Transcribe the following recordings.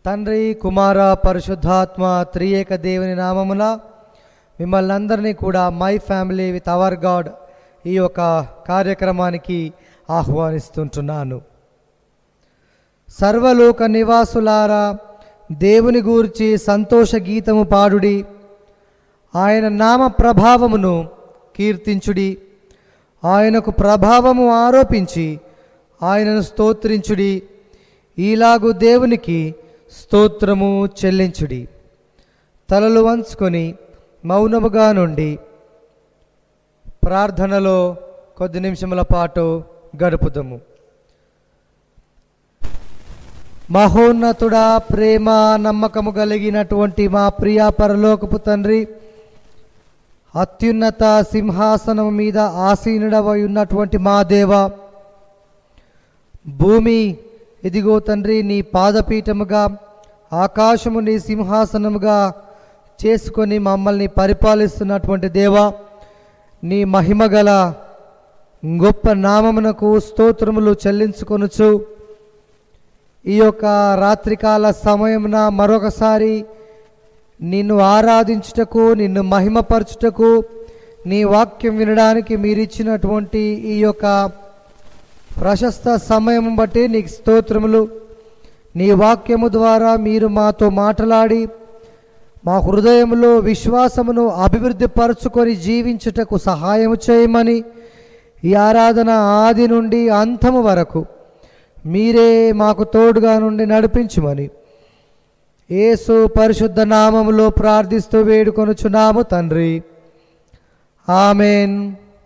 తండ్రి కుమార పరిశుద్ధాత్మ త్రియేక దేవుని నామమున మిమ్మల్ని అందరినీ కూడా my family with our God ఈ యొక్క కార్యక్రమానికి ఆహ్వానిస్తుంటున్నాను. సర్వలోక నివాసులారా, దేవుని గూర్చి సంతోష గీతము పాడుడి, ఆయన నామ ప్రభావమును కీర్తించుడి, ఆయనకు ప్రభావము ఆరోపించి ఆయనను స్తోత్రించుడి, ఈలాగు దేవునికి స్తోత్రము చెల్లించుడి. తలలు వంచుకొని మౌనముగా నుండి ప్రార్థనలో కొద్ది నిమిషముల పాటు గడుపుదాము. మహోన్నతుడా, ప్రేమ నమ్మకము కలిగినటువంటి మా ప్రియ పరలోకపు తండ్రి, అత్యున్నత సింహాసనం మీద ఆసీనుడవై ఉన్నటువంటి మా దేవ, భూమి ఇదిగో తండ్రి నీ పాదపీఠముగా, ఆకాశము నీ సింహాసనముగా చేసుకొని మమ్మల్ని పరిపాలిస్తున్నటువంటి దేవ, నీ మహిమగల గొప్ప నామమునకు స్తోత్రములు చెల్లించుకొనుచు ఈ యొక్క రాత్రికాల సమయమున మరొకసారి నిన్ను ఆరాధించుటకు, నిన్ను మహిమపరచుటకు, నీ వాక్యం వినడానికి మీరిచ్చినటువంటి ఈ యొక్క ప్రశస్త సమయం బట్టి నీకు స్తోత్రములు. నీ వాక్యము ద్వారా మీరు మాతో మాట్లాడి మా హృదయంలో విశ్వాసమును అభివృద్ధి పరుచుకొని జీవించుటకు సహాయం చేయమని, ఈ ఆరాధన ఆది నుండి అంతము వరకు మీరే మాకు తోడుగా నుండి నడిపించుమని యేసు పరిశుద్ధ నామములో ప్రార్థిస్తూ వేడుకొనుచున్నాము తండ్రి, ఆమెన్.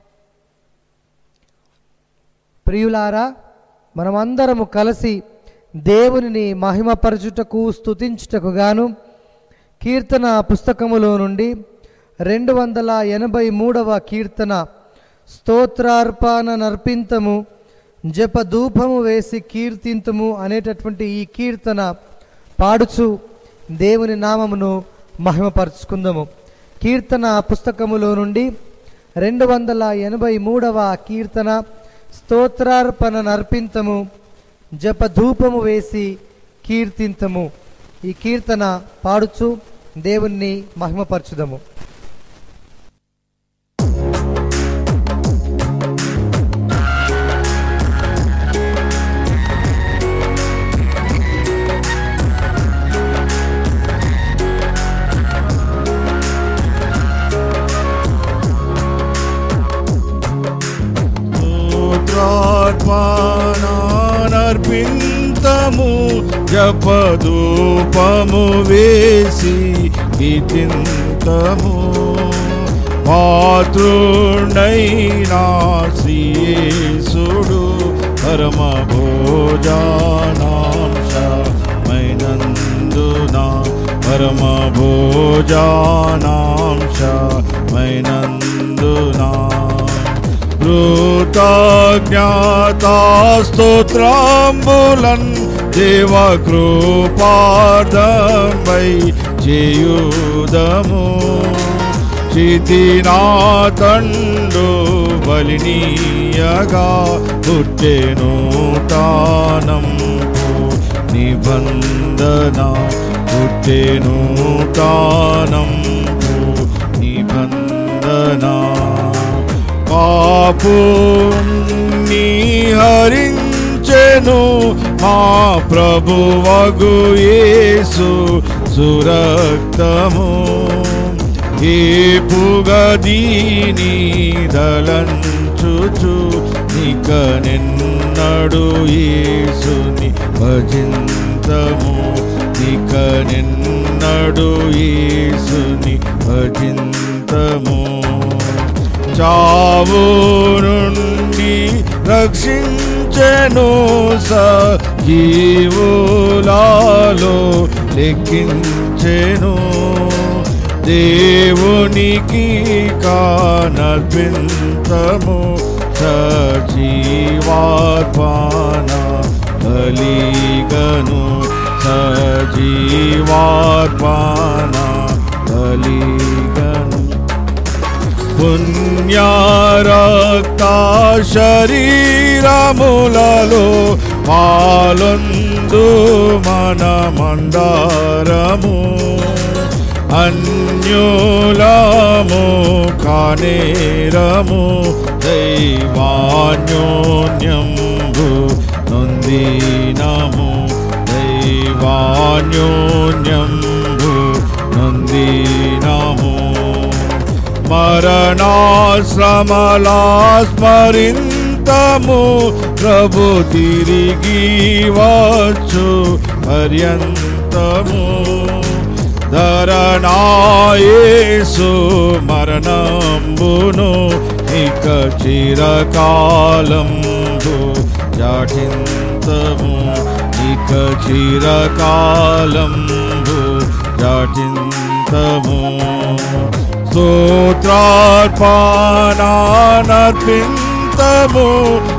ప్రియులారా, మనమందరము కలిసి దేవునిని మహిమపరచుటకు స్తుతించుటకు గాను కీర్తన పుస్తకములో నుండి 283వ కీర్తన స్తోత్రార్పణ నర్పింతము జపధూపము వేసి కీర్తింతము అనేటటువంటి ఈ కీర్తన పాడుచు దేవుని నామమును మహిమపరచుకుందాము. కీర్తన పుస్తకములో నుండి 283వ కీర్తన స్తోత్రార్పణ నర్పింతము జపధూపము వేసి కీర్తింతము. ఈ కీర్తన పాడుచు దేవుణ్ణి మహిమపరచుదము. నర్పింతము జపధూపము వేసి కీర్తింతము, పాత్రుడైనా శ్రీయేసుడు పరమ భోజనాంశమైనందునా, పరమ భోజనాంశమైనందునా కృతజ్ఞతా స్తోత్రంబులన్ దేవ కృపార్థమై చేయుదము. చితినాతండు బలినీయగా పుట్టెను తానంపు నిబంధన, పుట్టెను తానంపు నిబంధన. పాపుని హరించెను మా ప్రభువగు యేసు సురక్తము, ఏపుగదీని దలంచుచు నిక నిన్నడు యేసుని భజింతము, నిక నిన్నడు యేసుని భజింతము. చావు నుండి రక్షించెను సజీవులలో లెక్కించెను, దేవునికి కానర్పింతము సజీవార్పణ బలిగను, సజీవార్పణ బలిగను. పుణ్యరక్త శరీరములలో పాలొంద నందు మనమందరము అన్యులము కానేరము దైవాన్యోన్యంబు నొందినము దైవాన్యోన్యంబు నొందినము మరణాశ్రమలా స్మరింతము ప్రభు తిరిగి వచ్చు పర్యంతము ధరణాయేసు మరణంబును ఇక చిరకాలంబు జాటింతము ఇక చిరకాలంబు జాటింతము స్తోత్రార్పణానర్పింతము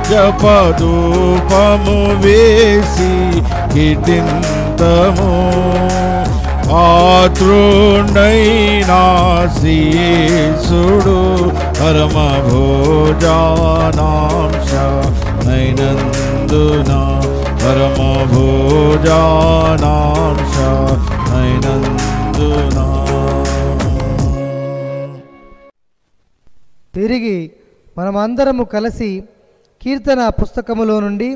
జపధూపము వేసి కీర్తింతము పాత్రుండైనా శ్రీయేసుడు పరమ భోజనాంశ నైనందున పరమ భోజనాంశ నైనందున. తిరిగి మనమందరము కలిసి కీర్తన పుస్తకములో నుండి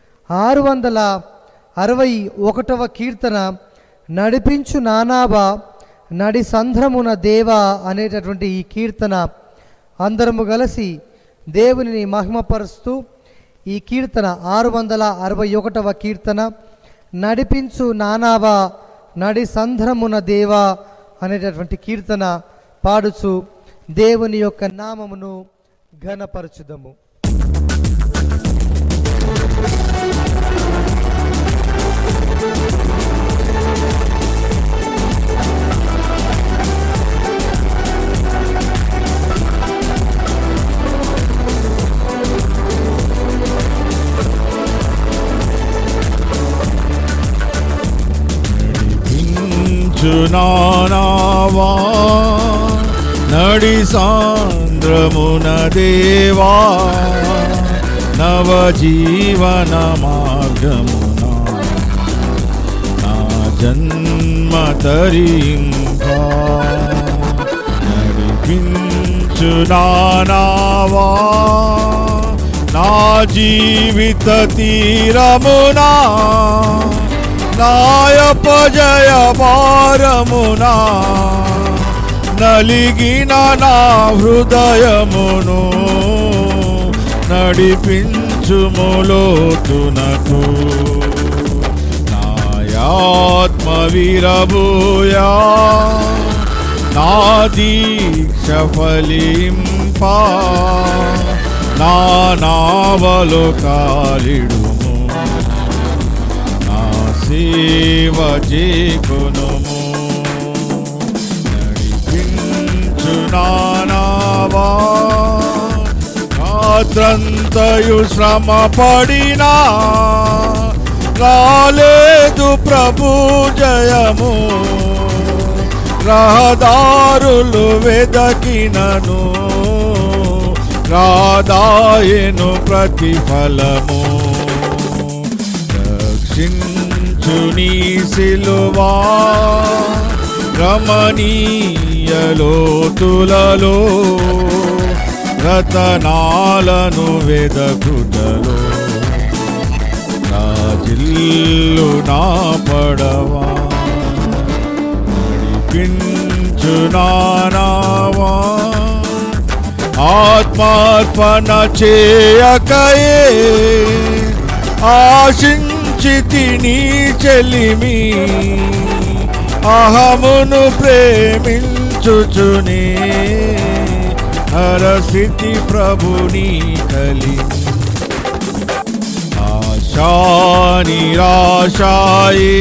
661వ కీర్తన నడిపించు నానాబా నడి సంధ్రమున దేవా అనేటటువంటి ఈ కీర్తన అందరము కలిసి దేవునిని మహిమపరుస్తూ ఈ కీర్తన 661వ కీర్తన నడిపించు నానాబా నడి సంధ్రమున దేవా అనేటటువంటి కీర్తన పాడుచు దేవుని యొక్క నామమును ఘనపరచుదము. నానావా నడి సాంద్రమున దేవా నవజీవన మార్గమున నా జన్మ తరింపా నడిపించు నానావా నా జీవిత తీరమునా నాయపజయ భారమునా నలిగిన నా హృదయమును నడిపించుములోతునకు నాయాత్మ విరబూయా నా దీక్ష ఫలింపా నా నావలు కాలిడుము నా సేవ చేకొనుము నడిపించు నానావా రాత్రంతయు శ్రమ పడినా రాలేదు ప్రభు జయము రహదారులు వెదకినను రాదాయను ప్రతిఫలము రక్షించు నీ సిలువా రమణీయ లోతులలో రతనాలను వెదకుటలో రాజిల్లు నా పడవా నడిపించు నానావా ఆత్మార్పణ చేయకయే ఆశించితి నీ చెలిమి అహమును ప్రేమించుచునే హరస్థితి ప్రభుని కలిమి ఆశా నిరాశాయే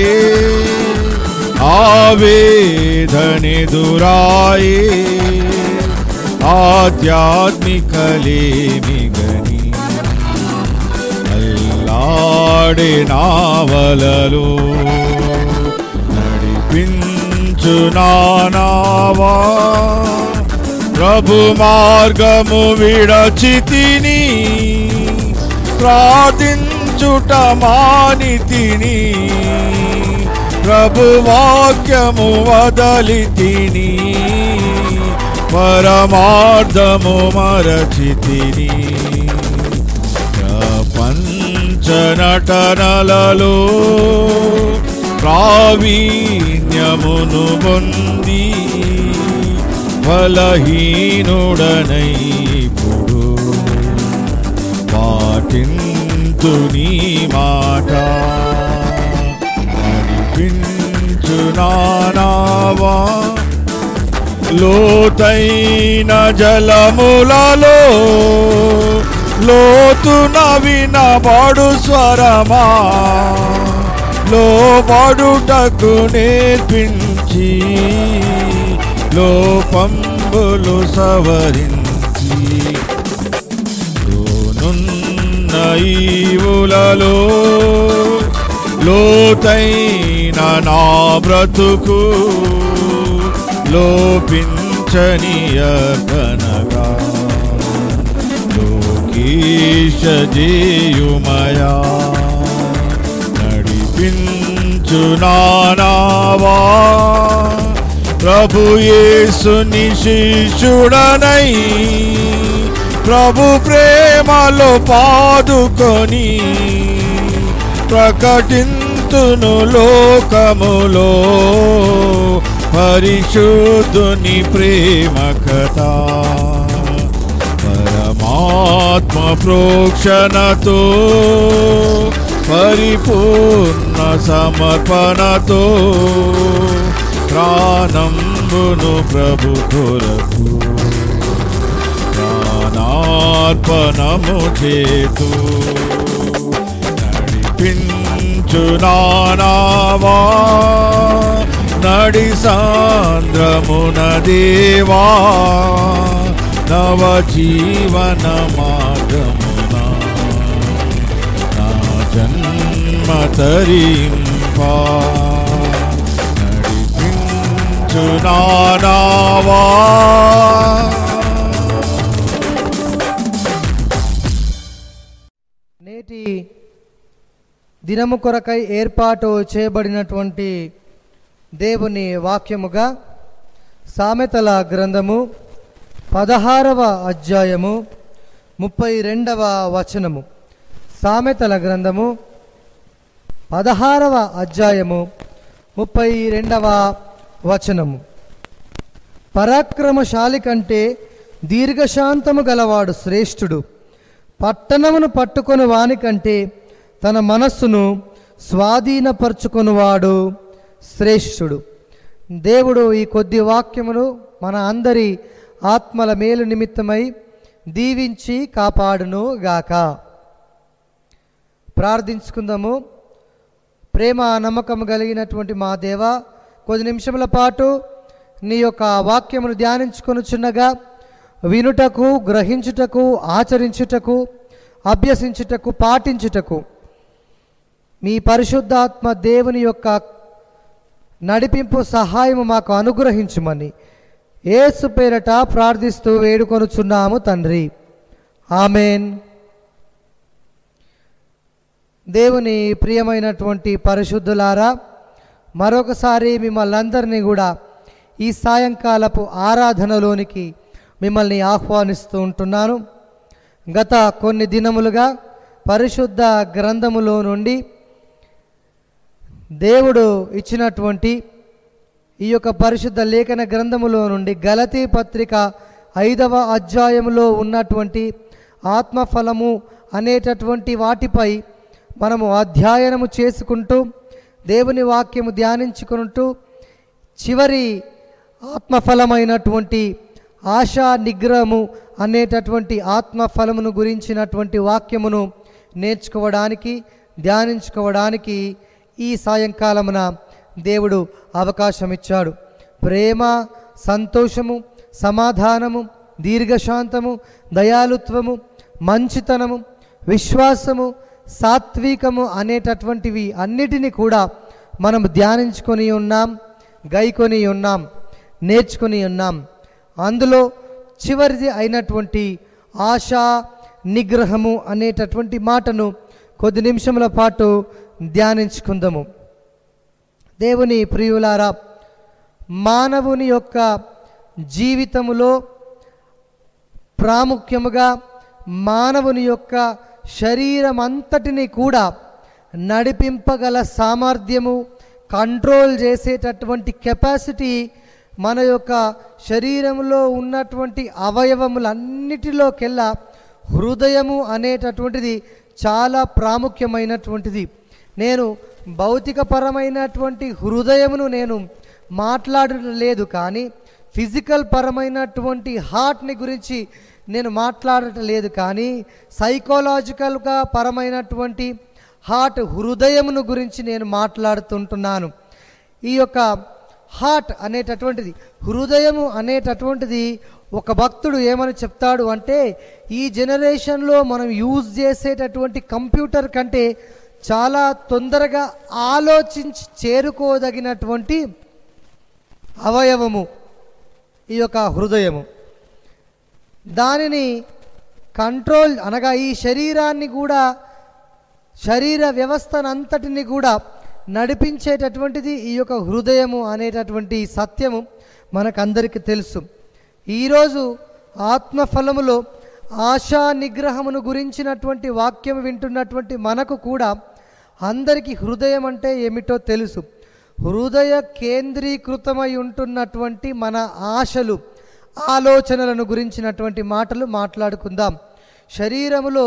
ఆవేదనెదురాయే ఆధ్యాత్మికలేమిగని అల్లాడే నావలలో నడిపించు నానావా ప్రభు మార్గము విడచితిని ప్రార్థించ స్తుతించుట మానితిని, ప్రభు వాక్యము వదలితిని, పరమార్థము మరచితిని. ప్రపంచ నటనలలో ప్రావీణ్యమును పొంది బలహీనుడనై ఇప్పుడు పాటింతు నీ మాట. నడిపించు నానావా లోతైన జలములలో, లోతున వినబడు స్వరమా, లోబడుటకు నేర్పించి లోపంబులు సవరించి, లోనున్న ఈవులలో లోతైన నా బ్రతుకు లోపించనీయకనగా, లోకీశ జేయుమయా. నడిపించు నానావా ప్రభు యేసుని శిష్యుడనై, ప్రభు ప్రేమలో పాదుకొని ప్రకటింతును లోకములో పరిశుద్ధుని ప్రేమ కథ. పరమాత్మ ప్రోక్షణతో పరిపూర్ణ సమర్పణతో ప్రాణంబును ప్రభు కొరకు ప్రాణార్పణము చేతు. నడిపించు నానావా నడి సాంద్రమున దేవా, నవ జీవన మార్గమున నా జన్మ తరింపా. నడిపించు నానావా. నేటి దినము కొరకై ఏర్పాటు చేయబడినటువంటి దేవుని వాక్యముగా సామెతల గ్రంథము 16వ అధ్యాయము 32వ వచనము. సామెతల గ్రంథము 16వ అధ్యాయము 32వ వచనము. పరాక్రమశాలి కంటే దీర్ఘశాంతము గలవాడు శ్రేష్ఠుడు, పట్టణమును పట్టుకొని వాని కంటే తన మనస్సును స్వాధీనపరచుకొనువాడు శ్రేష్ఠుడు. దేవుడు ఈ కొద్ది వాక్యమును మన అందరి ఆత్మల మేలు నిమిత్తమై దీవించి కాపాడును గాక. ప్రార్థించుకుందాము. ప్రేమ నమ్మకం కలిగినటువంటి మా దేవ, కొద్ది నిమిషముల పాటు నీ యొక్క వాక్యమును ధ్యానించుకొనుచున్నగా వినుటకు, గ్రహించుటకు, ఆచరించుటకు, అభ్యసించుటకు, పాటించుటకు మీ పరిశుద్ధాత్మ దేవుని యొక్క నడిపింపు సహాయము మాకు అనుగ్రహించుమని యేసు పేరట ప్రార్థిస్తూ వేడుకొనుచున్నాము తండ్రి. ఆమెన్. దేవుని ప్రియమైనటువంటి పరిశుద్ధులారా, మరొకసారి మిమ్మల్ని అందరినీ కూడా ఈ సాయంకాలపు ఆరాధనలోనికి మిమ్మల్ని ఆహ్వానిస్తూ ఉంటున్నాను. గత కొన్ని దినములుగా పరిశుద్ధ గ్రంథములో నుండి దేవుడు ఇచ్చినటువంటి ఈ యొక్క పరిశుద్ధ లేఖన గ్రంథములో నుండి గలతీ పత్రిక 5వ అధ్యాయములో ఉన్నటువంటి ఆత్మఫలము అనేటటువంటి వాటిపై మనము అధ్యయనము చేసుకుంటూ దేవుని వాక్యము ధ్యానించుకుంటూ చివరి ఆత్మఫలమైనటువంటి ఆశా నిగ్రహము అనేటటువంటి ఆత్మఫలమును గురించినటువంటి వాక్యమును నేర్చుకోవడానికి, ధ్యానించుకోవడానికి ఈ సాయంకాలమున దేవుడు అవకాశం ఇచ్చాడు. ప్రేమ, సంతోషము, సమాధానము, దీర్ఘశాంతము, దయాలుత్వము, మంచితనము, విశ్వాసము, సాత్వికము అనేటటువంటివి అన్నిటినీ కూడా మనం ధ్యానించుకొని ఉన్నాం, గైకొని ఉన్నాం, నేర్చుకొని ఉన్నాం. అందులో చివరిది అయినటువంటి ఆశా నిగ్రహము అనేటటువంటి మాటను కొద్ది నిమిషముల పాటు ధ్యానించుకుందాము. దేవుని ప్రియులారా, మానవుని యొక్క జీవితములో ప్రాముఖ్యముగా మానవుని యొక్క శరీరం అంతటిని కూడా నడిపింపగల సామర్థ్యము, కంట్రోల్ చేసేటటువంటి కెపాసిటీ మన యొక్క శరీరంలో ఉన్నటువంటి అవయవములన్నిటిలోకెల్లా హృదయము అనేటటువంటిది చాలా ప్రాముఖ్యమైనటువంటిది. నేను భౌతికపరమైనటువంటి హృదయమును నేను మాట్లాడడం లేదు, కానీ ఫిజికల్ పరమైనటువంటి హార్ట్ని గురించి నేను మాట్లాడటం లేదు, కానీ సైకలాజికల్గా పరమైనటువంటి హార్ట్, హృదయమును గురించి నేను మాట్లాడుతుంటున్నాను. ఈ యొక్క హార్ట్ అనేటటువంటిది, హృదయము అనేటటువంటిది ఒక భక్తుడు ఏమని చెప్తాడు అంటే, ఈ జనరేషన్లో మనం యూజ్ చేసేటటువంటి కంప్యూటర్ కంటే చాలా తొందరగా ఆలోచించి చేరుకోదగినటువంటి అవయవము ఈ యొక్క హృదయము. దానిని కంట్రోల్ అనగా ఈ శరీరాన్ని కూడా, శరీర వ్యవస్థనంతటిని కూడా నడిపించేటటువంటిది ఈ యొక్క హృదయము అనేటటువంటి సత్యము మనకందరికీ తెలుసు. ఈరోజు ఆత్మఫలములో ఆశా నిగ్రహమును గురించినటువంటి వాక్యం వింటున్నటువంటి మనకు కూడా అందరికీ హృదయం అంటే ఏమిటో తెలుసు. హృదయ కేంద్రీకృతమై ఉంటున్నటువంటి మన ఆశలు, ఆలోచనలను గురించినటువంటి మాటలు మాట్లాడుకుందాం. శరీరములో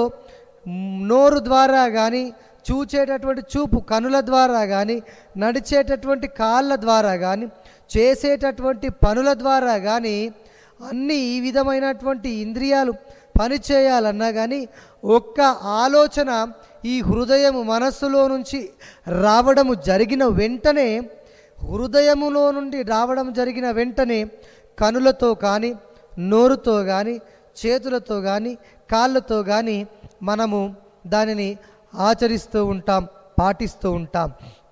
నోరు ద్వారా కానీ, చూచేటటువంటి చూపు కనుల ద్వారా కానీ, నడిచేటటువంటి కాళ్ళ ద్వారా కానీ, చేసేటటువంటి పనుల ద్వారా కానీ, అన్ని ఈ విధమైనటువంటి ఇంద్రియాలు పనిచేయాలన్నా కానీ ఒక్క ఆలోచన ఈ హృదయము మనస్సులో నుంచి రావడము జరిగిన వెంటనే, హృదయములో నుండి రావడం జరిగిన వెంటనే కనులతో కానీ, నోరుతో కానీ, చేతులతో కానీ, కాళ్ళతో కానీ మనము దానిని ఆచరిస్తూ ఉంటాం, పాటిస్తూ ఉంటాం.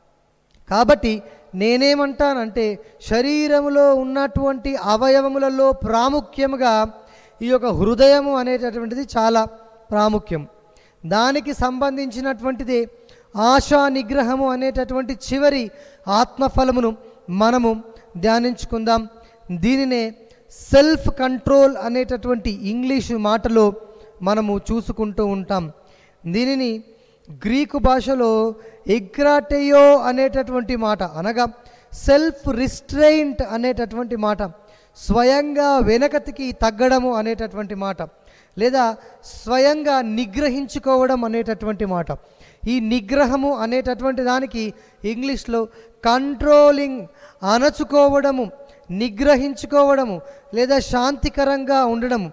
కాబట్టి నేనేమంటానంటే, శరీరములో ఉన్నటువంటి అవయవములలో ప్రాముఖ్యముగా ఈ యొక్క హృదయము అనేటటువంటిది చాలా ప్రాముఖ్యం. దానికి సంబంధించినటువంటిది ఆశా నిగ్రహము అనేటటువంటి చివరి ఆత్మఫలమును మనము ధ్యానించుకుందాం. దీనినే సెల్ఫ్ కంట్రోల్ అనేటటువంటి ఇంగ్లీషు మాటలో మనము చూసుకుంటూ ఉంటాం. దీనిని గ్రీకు భాషలో ఎగ్రాటెయో అనేటటువంటి మాట, అనగా సెల్ఫ్ రిస్ట్రెయింట్ అనేటటువంటి మాట, స్వయంగా వెనకతికి తగ్గడము అనేటటువంటి మాట, లేదా స్వయంగా నిగ్రహించుకోవడం అనేటటువంటి మాట. ఈ నిగ్రహము అనేటటువంటి దానికి ఇంగ్లీష్లో కంట్రోలింగ్, అణచుకోవడము, నిగ్రహించుకోవడము, లేదా శాంతికరంగా ఉండడము,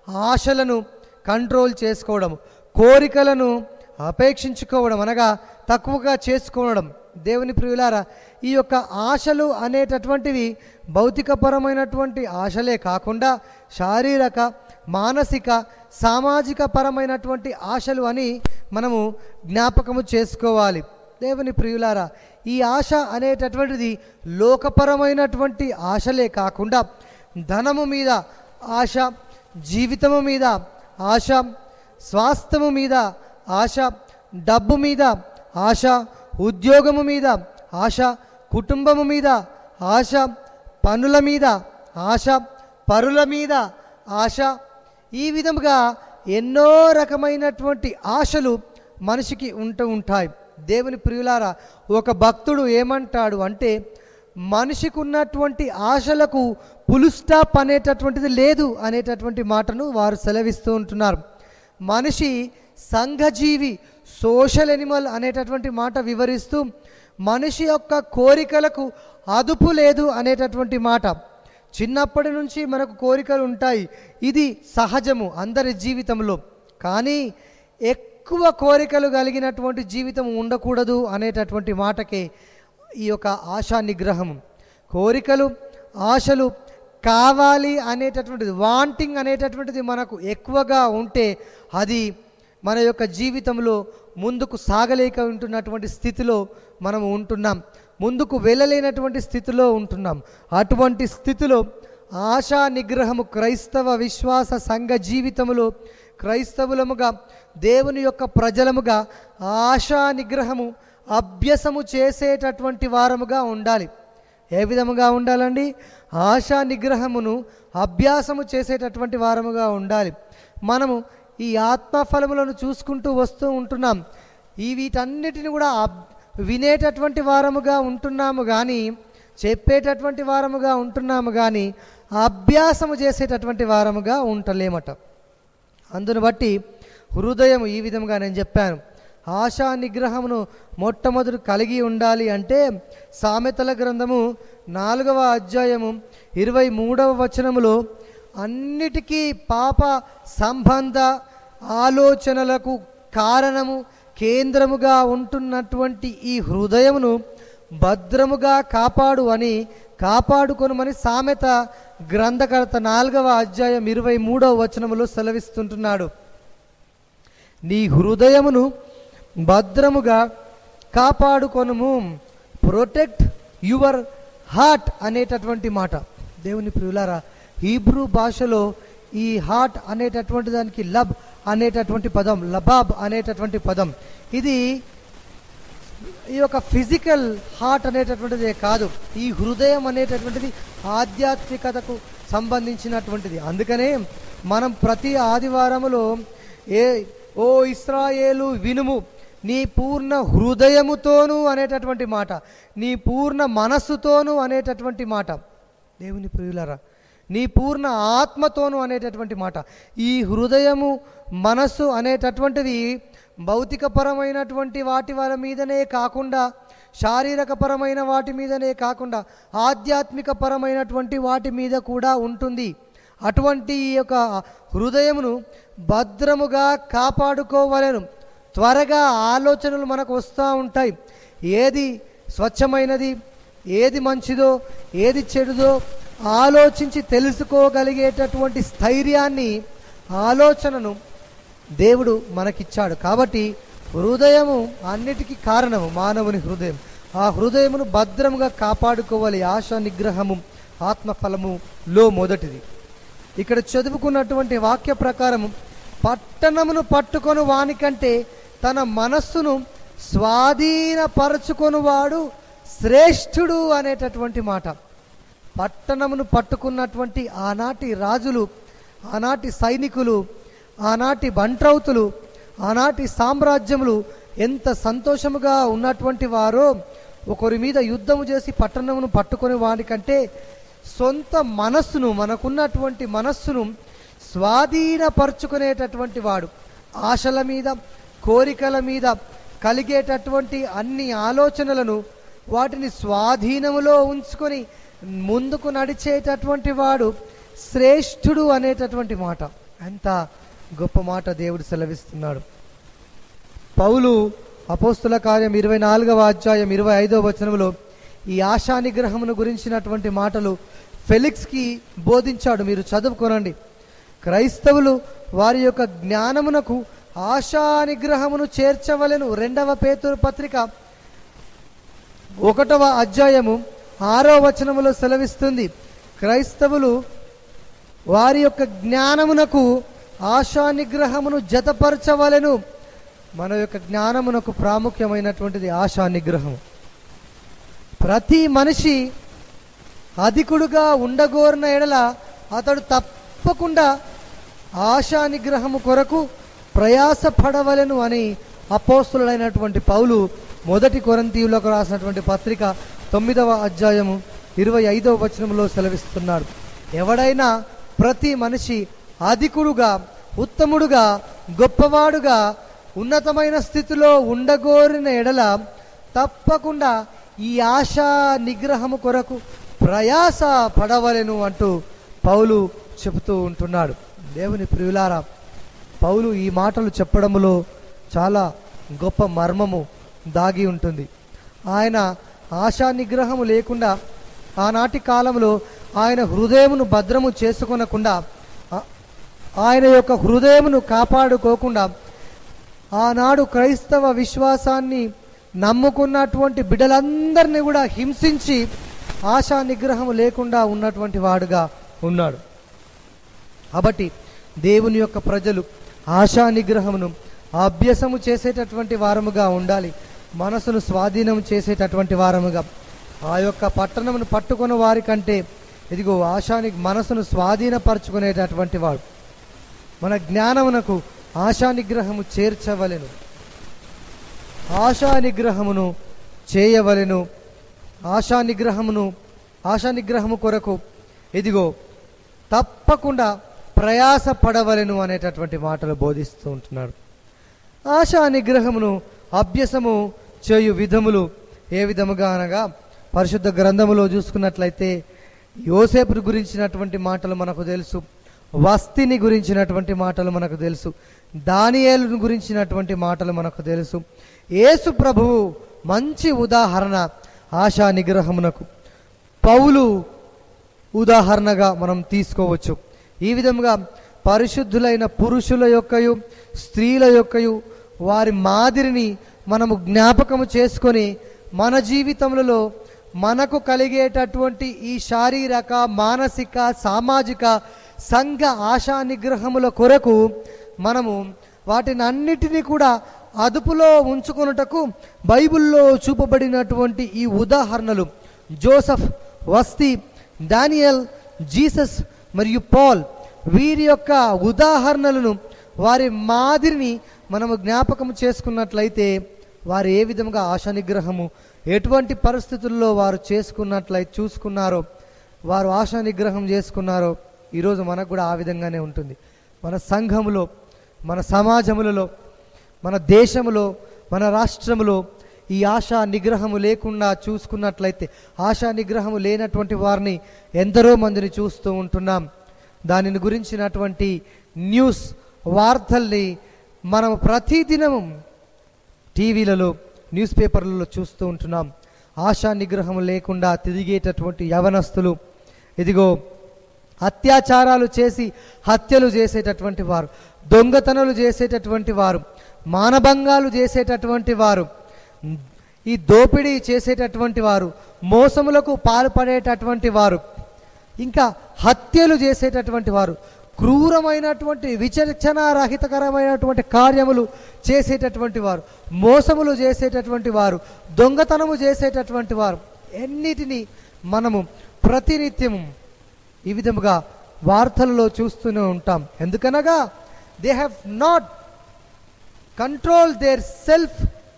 ఆశలను కంట్రోల్ చేసుకోవడము, కోరికలను అపేక్షించుకోవడం అనగా తక్కువగా చేసుకోవడం. దేవుని ప్రియులారా, ఈ యొక్క ఆశలు అనేటటువంటివి భౌతికపరమైనటువంటి ఆశలే కాకుండా శారీరక, మానసిక, సామాజిక పరమైనటువంటి ఆశలు అని మనము జ్ఞాపకము చేసుకోవాలి. దేవుని ప్రియులారా, ఈ ఆశ అనేటటువంటిది లోకపరమైనటువంటి ఆశలే కాకుండా ధనము మీద ఆశ, జీవితము మీద ఆశ, స్వాస్థ్యము మీద ఆశ, డబ్బు మీద ఆశ, ఉద్యోగము మీద ఆశ, కుటుంబము మీద ఆశ, పనుల మీద ఆశ, పరుల మీద ఆశ, ఈ విధముగా ఎన్నో రకమైనటువంటి ఆశలు మనిషికి ఉంటూ ఉంటాయి. దేవుని ప్రియులారా, ఒక భక్తుడు ఏమంటాడు అంటే, మనిషికి ఉన్నటువంటి ఆశలకు ఫుల్ స్టాప్ అనేటటువంటిది లేదు అనేటటువంటి మాటను వారు సెలవిస్తూ ఉంటున్నారు. మనిషి సంఘజీవి, సోషల్ ఎనిమల్ అనేటటువంటి మాట వివరిస్తూ మనిషి యొక్క కోరికలకు అదుపు లేదు అనేటటువంటి మాట. చిన్నప్పటి నుంచి మనకు కోరికలు ఉంటాయి, ఇది సహజము అందరి జీవితంలో. కానీ ఎక్కువ కోరికలు కలిగినటువంటి జీవితం ఉండకూడదు అనేటటువంటి మాటకే ఈ యొక్క ఆశా నిగ్రహము. కోరికలు, ఆశలు కావాలి అనేటటువంటిది, వాంటింగ్ అనేటటువంటిది మనకు ఎక్కువగా ఉంటే అది మన యొక్క జీవితంలో ముందుకు సాగలేక ఉంటున్నటువంటి స్థితిలో మనము ఉంటున్నాం, ముందుకు వెళ్ళలేనటువంటి స్థితిలో ఉంటున్నాం. అటువంటి స్థితిలో ఆశా నిగ్రహము క్రైస్తవ విశ్వాస సంఘ జీవితంలో క్రైస్తవులముగా దేవుని యొక్క ప్రజలముగా ఆశా నిగ్రహము అభ్యసము చేసేటటువంటి వారముగా ఉండాలి. ఏ విధముగా ఉండాలండి? ఆశా నిగ్రహమును అభ్యాసము చేసేటటువంటి వారముగా ఉండాలి. మనము ఈ ఆత్మఫలములను చూసుకుంటూ వస్తూ ఉంటున్నాం. వీటన్నిటిని కూడా వినేటటువంటి వారముగా ఉంటున్నాము కానీ, చెప్పేటటువంటి వారముగా ఉంటున్నాము కానీ అభ్యాసము చేసేటటువంటి వారముగా ఉంటలేమట. అందును బట్టి హృదయం ఈ విధంగా నేను చెప్పాను, ఆశా నిగ్రహమును మొట్టమొదటి కలిగి ఉండాలి అంటే సామెతల గ్రంథము 4వ అధ్యాయము 23వ వచనములో అన్నిటికీ పాప సంబంధ ఆలోచనలకు కారణము కేంద్రముగా ఉంటున్నటువంటి ఈ హృదయమును భద్రముగా కాపాడు అని కాపాడుకొనుమని సామెత గ్రంథకర్త 4వ అధ్యాయం 23వ వచనములో సెలవిస్తుంటున్నాడు. నీ హృదయమును భద్రముగా కాపాడుకొనుము. ప్రొటెక్ట్ యువర్ హార్ట్ అనేటటువంటి మాట. దేవుని ప్రియులారా, హీబ్రూ భాషలో ఈ హార్ట్ అనేటటువంటి దానికి లబ్ అనేటటువంటి పదం, లబాబ్ అనేటటువంటి పదం, ఇది ఈ యొక్క ఫిజికల్ హార్ట్ అనేటటువంటిదే కాదు, ఈ హృదయం అనేటటువంటిది ఆధ్యాత్మికతకు సంబంధించినటువంటిది. అందుకనే మనం ప్రతి ఆదివారములో ఓ ఇశ్రాయేలు వినుము, నీ పూర్ణ హృదయముతోను అనేటటువంటి మాట, నీ పూర్ణ మనస్సుతోను అనేటటువంటి మాట. దేవుని ప్రియులారా, నీ పూర్ణ ఆత్మతోను అనేటటువంటి మాట. ఈ హృదయము మనస్సు అనేటటువంటివి భౌతికపరమైనటువంటి వాటి వారి మీదనే కాకుండా, శారీరకపరమైన వాటి మీదనే కాకుండా ఆధ్యాత్మిక పరమైనటువంటి వాటి మీద కూడా ఉంటుంది. అటువంటి ఈ యొక్క హృదయమును భద్రముగా కాపాడుకోవలెను. త్వరగా ఆలోచనలు మనకు వస్తూ ఉంటాయి. ఏది స్వచ్ఛమైనది, ఏది మంచిదో, ఏది చెడుదో ఆలోచించి తెలుసుకోగలిగేటటువంటి స్థైర్యాన్ని, ఆలోచనను దేవుడు మనకిచ్చాడు. కాబట్టి హృదయము అన్నిటికీ కారణము మానవుని హృదయం. ఆ హృదయమును భద్రముగా కాపాడుకోవాలి. ఆశా నిగ్రహము ఆత్మఫలములో మొదటిది. ఇక్కడ చదువుకున్నటువంటి వాక్య ప్రకారము పట్టణమును పట్టుకొని వానికంటే తన మనస్సును స్వాధీనపరచుకొనువాడు శ్రేష్ఠుడు అనేటటువంటి మాట. పట్టణమును పట్టుకున్నటువంటి ఆనాటి రాజులు, ఆనాటి సైనికులు, ఆనాటి బంట్రౌతులు, ఆనాటి సామ్రాజ్యములు ఎంత సంతోషముగా ఉన్నటువంటి వారో, ఒకరి మీద యుద్ధము చేసి పట్టణమును పట్టుకొని వానికంటే సొంత మనస్సును, మనకున్నటువంటి మనస్సును స్వాధీనపరుచుకునేటటువంటి వాడు, ఆశల మీద, కోరికల మీద కలిగేటటువంటి అన్ని ఆలోచనలను వాటిని స్వాధీనములో ఉంచుకొని ముందుకు నడిచేటటువంటి వాడు శ్రేష్ఠుడు అనేటటువంటి మాట. ఎంత గొప్ప మాట దేవుడు సెలవిస్తున్నాడు. పౌలు అపోస్తుల కార్యం 24వ అధ్యాయం 25వ వచనంలో ఈ ఆశా నిగ్రహమును గురించినటువంటి మాటలు ఫెలిక్స్కి బోధించాడు. మీరు చదువుకోనండి. క్రైస్తవులు వారి యొక్క జ్ఞానమునకు ఆశా నిగ్రహమును చేర్చవలెను. 2వ పేతురు పత్రిక 1వ అధ్యాయము 6వ వచనములో సెలవిస్తుంది. క్రైస్తవులు వారి యొక్క జ్ఞానమునకు ఆశా నిగ్రహమును జతపరచవలెను. మన యొక్క జ్ఞానమునకు ప్రాముఖ్యమైనటువంటిది ఆశా నిగ్రహము. ప్రతి మనిషి అధికుడుగా ఉండగోరిన ఎడల అతడు తప్పకుండా ఆశా నిగ్రహము కొరకు ప్రయాసపడవలెను అని అపోస్తులుడైనటువంటి పౌలు 1 కొరింథీయులకు రాసినటువంటి పత్రిక 9వ అధ్యాయము 25వ వచనంలో సెలవిస్తున్నాడు. ఎవడైనా ప్రతి మనిషి అధికుడుగా, ఉత్తముడుగా, గొప్పవాడుగా, ఉన్నతమైన స్థితిలో ఉండగోరిన ఎడల తప్పకుండా ఈ ఆశా నిగ్రహము కొరకు ప్రయాస పడవలెను అంటూ పౌలు చెబుతూ ఉంటున్నాడు. దేవుని ప్రియులారా, పౌలు ఈ మాటలు చెప్పడంలో చాలా గొప్ప మర్మము దాగి ఉంటుంది. ఆయన ఆశా నిగ్రహము లేకుండా, ఆనాటి కాలంలో ఆయన హృదయమును భద్రము చేసుకొనకుండా, ఆయన యొక్క హృదయమును కాపాడుకోకుండా ఆనాడు క్రైస్తవ విశ్వాసాన్ని నమ్ముకున్నటువంటి బిడ్డలందరినీ కూడా హింసించి ఆశా నిగ్రహం లేకుండా ఉన్నటువంటి వాడుగా ఉన్నాడు. కాబట్టి దేవుని యొక్క ప్రజలు ఆశా నిగ్రహమును అభ్యసము చేసేటటువంటి వారముగా ఉండాలి. మనసును స్వాధీనం చేసేటటువంటి వారముగా. ఆ యొక్క పట్టణమును పట్టుకున్న వారి కంటే ఇదిగో మనసును స్వాధీనపరచుకునేటటువంటి వాడు. మన జ్ఞానమునకు ఆశా నిగ్రహము చేర్చవలెను, ఆశా నిగ్రహమును చేయవలెను. ఆశా నిగ్రహము కొరకు ఇదిగో తప్పకుండా ప్రయాసపడవలెను అనేటటువంటి మాటలు బోధిస్తూ ఉంటున్నాడు. ఆశా నిగ్రహమును అభ్యసము చేయు విధములు ఏ విధముగా అనగా, పరిశుద్ధ గ్రంథములో చూసుకున్నట్లయితే యోసేపు గురించినటువంటి మాటలు మనకు తెలుసు, వస్తిని గురించినటువంటి మాటలు మనకు తెలుసు, దానియేలును గురించినటువంటి మాటలు మనకు తెలుసు. యేసు ప్రభువు మంచి ఉదాహరణ ఆశా నిగ్రహమునకు. పౌలు ఉదాహరణగా మనం తీసుకోవచ్చు. ఈ విధముగా పరిశుద్ధులైన పురుషుల యొక్కయు స్త్రీల యొక్కయు వారి మాదిరిని మనము జ్ఞాపకము చేసుకొని మన జీవితములలో మనకు కలిగేటటువంటి ఈ శారీరక, మానసిక, సామాజిక, సంఘ ఆశా నిగ్రహముల కొరకు మనము వాటిని అన్నిటినీ కూడా అదుపులో ఉంచుకొనుటకు బైబిల్లో చూపబడినటువంటి ఈ ఉదాహరణలు, జోసెఫ్, వస్తి, దానియేల్, జీసస్ మరియు పాల్, వీరి యొక్క ఉదాహరణలను, వారి మాదిరిని మనము జ్ఞాపకం చేసుకున్నట్లయితే వారు ఏ విధంగా ఆశా నిగ్రహము ఎటువంటి పరిస్థితుల్లో వారు చూసుకున్నారో, వారు ఆశా నిగ్రహం చేసుకున్నారో ఈరోజు మనకు కూడా ఆ విధంగానే ఉంటుంది. మన సంఘములో, మన సమాజములలో, మన దేశములో, మన రాష్ట్రములో ఈ ఆశా నిగ్రహము లేకుండా చూసుకున్నట్లయితే, ఆశా నిగ్రహము లేనటువంటి వారిని ఎందరో మందిని చూస్తూ ఉంటున్నాం. దానిని గురించినటువంటి న్యూస్ వార్తల్ని మనం ప్రతిదినము టీవీలలో, న్యూస్ పేపర్లలో చూస్తూ ఉంటున్నాం. ఆశా నిగ్రహం లేకుండా తిరిగేటటువంటి యవనస్తులు, ఇదిగో అత్యాచారాలు చేసి హత్యలు చేసేటటువంటి వారు, దొంగతనాలు చేసేటటువంటి వారు, మానభంగాలు చేసేటటువంటి వారు, ఈ దోపిడీ చేసేటటువంటి వారు, మోసములకు పాల్పడేటటువంటి వారు, ఇంకా హత్యలు చేసేటటువంటి వారు, క్రూరమైనటువంటి విచక్షణారహితకరమైనటువంటి కార్యములు చేసేటటువంటి వారు, మోసములు చేసేటటువంటి వారు, దొంగతనము చేసేటటువంటి వారు, ఎన్నిటినీ మనము ప్రతినిత్యము ఈ విధముగా వార్తలలో చూస్తూనే ఉంటాం. ఎందుకనగా they have not control their self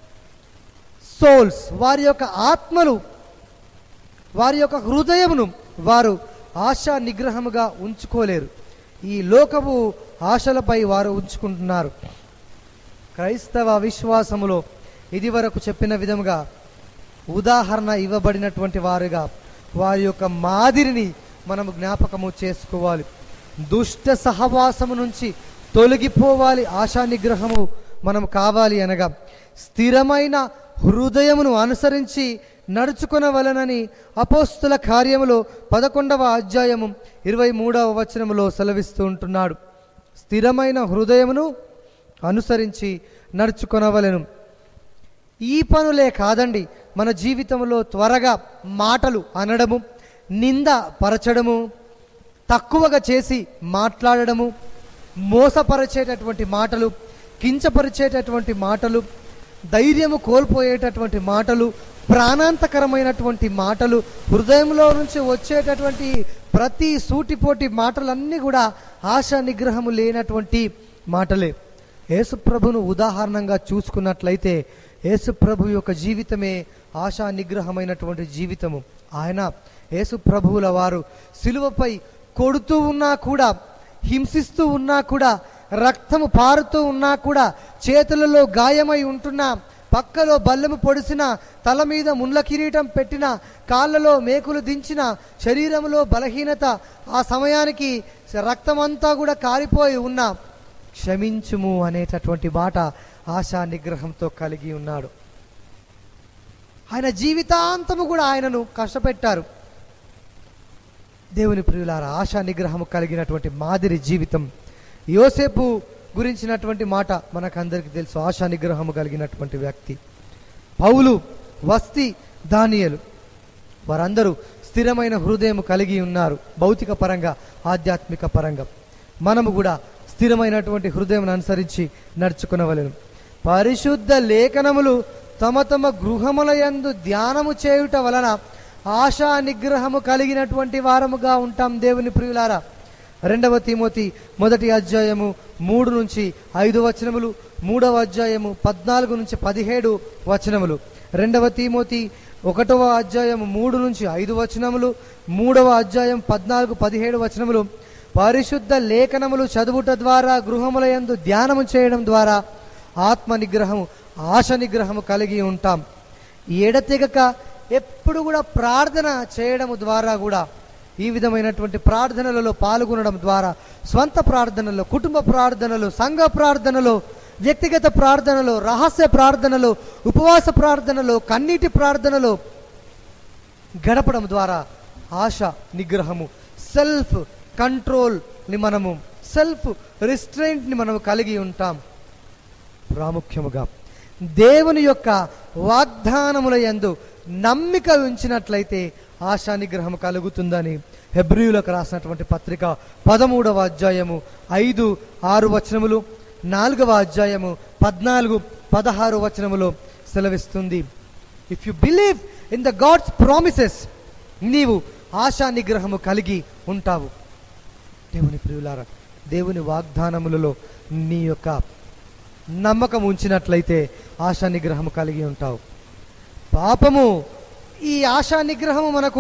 souls, వారి యొక్క ఆత్మలు, వారి యొక్క హృదయమును వారు ఆశా నిగ్రహముగా ఉంచుకోలేరు. ఈ లోకపు ఆశలపై వారు ఉంచుకుంటున్నారు. క్రైస్తవ విశ్వాసములో ఇది వరకు చెప్పిన విధముగా ఉదాహరణ ఇవ్వబడినటువంటి వారుగా వారి యొక్క మాదిరిని మనము జ్ఞాపకము చేసుకోవాలి. దుష్ట సహవాసము నుంచి తొలగిపోవాలి. ఆశా నిగ్రహము మనము కావాలి అనగా స్థిరమైన హృదయమును అనుసరించి నడుచుకొనవలనని అపోస్తుల కార్యములో 11వ అధ్యాయము 23వ వచనములో సెలవిస్తూ ఉంటున్నాడు. స్థిరమైన హృదయమును అనుసరించి నడుచుకొనవలెను. ఈ పనులే కాదండి, మన జీవితంలో త్వరగా మాటలు అనడము, నింద పరచడము, తక్కువగా చేసి మాట్లాడడము, మోసపరిచేటటువంటి మాటలు, కించపరిచేటటువంటి మాటలు, ధైర్యము కోల్పోయేటటువంటి మాటలు, ప్రాణాంతకరమైనటువంటి మాటలు, హృదయంలో నుంచి వచ్చేటటువంటి ప్రతి సూటిపోటి మాటలన్నీ కూడా ఆశా నిగ్రహము లేనటువంటి మాటలే. యేసుప్రభును ఉదాహరణంగా చూసుకున్నట్లయితే యేసుప్రభు యొక్క జీవితమే ఆశా నిగ్రహమైనటువంటి జీవితము. ఆయన యేసుప్రభువుల వారు సిలువపై కొడుతూ ఉన్నా కూడా, హింసిస్తూ ఉన్నా కూడా, రక్తము పారుతూ ఉన్నా కూడా, చేతులలో గాయమై ఉంటున్నా, పక్కలో బల్లెము పొడిసిన, తల మీద ముళ్ళ కిరీటం పెట్టిన, కాళ్ళలో మేకులు దించిన, శరీరంలో బలహీనత, ఆ సమయానికి రక్తమంతా కూడా కారిపోయి ఉన్నా, క్షమించుము అనేటటువంటి మాట ఆశా నిగ్రహంతో కలిగి ఉన్నాడు. ఆయన జీవితాంతము కూడా ఆయనను కష్టపెట్టారు. దేవుని ప్రియులారా, ఆశా నిగ్రహము కలిగినటువంటి మాదిరి జీవితం. యోసేపు గురించినటువంటి మాట మనకందరికీ తెలుసు, ఆశా నిగ్రహము కలిగినటువంటి వ్యక్తి. పౌలు, వస్తి, దానియేలు వారందరూ స్థిరమైన హృదయం కలిగి ఉన్నారు, భౌతిక పరంగా, ఆధ్యాత్మిక పరంగా. మనము కూడా స్థిరమైనటువంటి హృదయం అనుసరించి నడుచుకునవలెను. పరిశుద్ధ లేఖనములు తమ తమ గృహముల యందు ధ్యానము చేయుట వలన ఆశా నిగ్రహము కలిగినటువంటి వారముగా ఉంటాం. దేవుని ప్రియులారా, 2 తిమోతి 1 అధ్యాయము 3 నుంచి 5 వచనములు, 3వ అధ్యాయము 14 నుంచి 17 వచనములు, 2 తిమోతి 1వ అధ్యాయము 3 నుంచి 5 వచనములు, 3వ అధ్యాయం 14-17 వచనములు పరిశుద్ధ లేఖనములు చదువుట ద్వారా గృహముల యందు ధ్యానము చేయడం ద్వారా ఆత్మ నిగ్రహము, ఆశ నిగ్రహము కలిగి ఉంటాం. ఎడతెగక ఎప్పుడు కూడా ప్రార్థన చేయడము ద్వారా కూడా, ఈ విధమైనటువంటి ప్రార్థనలలో పాల్గొనడం ద్వారా, స్వంత ప్రార్థనలో, కుటుంబ ప్రార్థనలో, సంఘ ప్రార్థనలో, వ్యక్తిగత ప్రార్థనలో, రహస్య ప్రార్థనలో, ఉపవాస ప్రార్థనలో, కన్నీటి ప్రార్థనలో గడపడం ద్వారా ఆశ నిగ్రహము, సెల్ఫ్ కంట్రోల్ని మనము, సెల్ఫ్ రిస్ట్రెయింట్ని మనము కలిగి ఉంటాం. ప్రాముఖ్యముగా దేవుని యొక్క వాగ్దానముల యందు నమ్మిక ఉంచినట్లయితే ఆశా నిగ్రహం కలుగుతుందని హెబ్రీయులకు రాసినటువంటి పత్రిక 13వ అధ్యాయము 5-6 వచనములు, 4వ అధ్యాయము 14-16 వచనములో సెలవిస్తుంది. If you believe in the God's promises, నీవు ఆశా నిగ్రహము కలిగి ఉంటావు. దేవుని ప్రియులారా, దేవుని వాగ్దానములలో నీ యొక్క నమ్మకం ఉంచినట్లయితే ఆశా నిగ్రహము కలిగి ఉంటావు. పాపము, ఈ ఆశా నిగ్రహము మనకు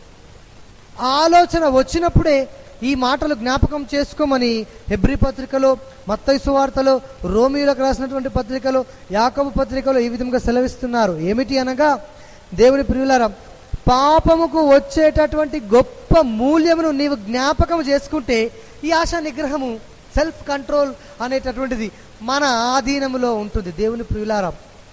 ఆలోచన వచ్చినప్పుడే ఈ మాటలు జ్ఞాపకం చేసుకోమని హెబ్రీ పత్రికలో, మత్తయి సువార్తలో, రోమీయులకు రాసినటువంటి పత్రికలో, యాకోబు పత్రికలో ఈ విధంగా సెలవిస్తున్నారు. ఏమిటి అనగా, దేవుని ప్రియులారా, పాపముకు వచ్చేటటువంటి గొప్ప మూల్యమును నీవు జ్ఞాపకం చేసుకుంటే ఈ ఆశా నిగ్రహము, సెల్ఫ్ కంట్రోల్ అనేటటువంటిది మన ఆధీనములో ఉంటుంది. దేవుని ప్రియులారా,